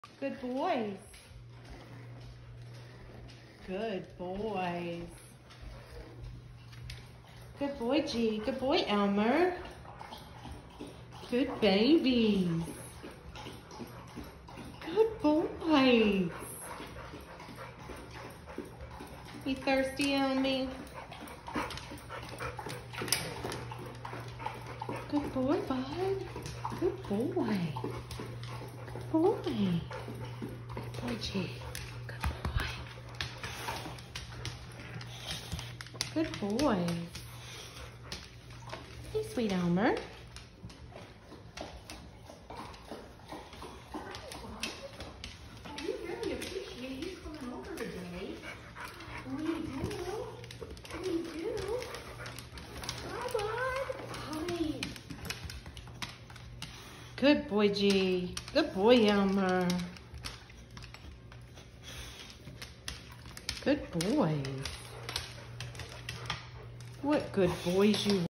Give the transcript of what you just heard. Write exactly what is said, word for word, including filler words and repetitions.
Good boys. Good boys. Good boy, G. Good boy, Elmer. Good babies. Good boys. You thirsty, Elmy? Good boy, bud. Good boy. Good boy. Good boy, G. Good boy. Good boy. Hey, sweet Elmer. We really appreciate you coming over today. We do. We do. Hi, bud. Hi. Good boy, G. Good boy, Elmer. Good boys. What good boys you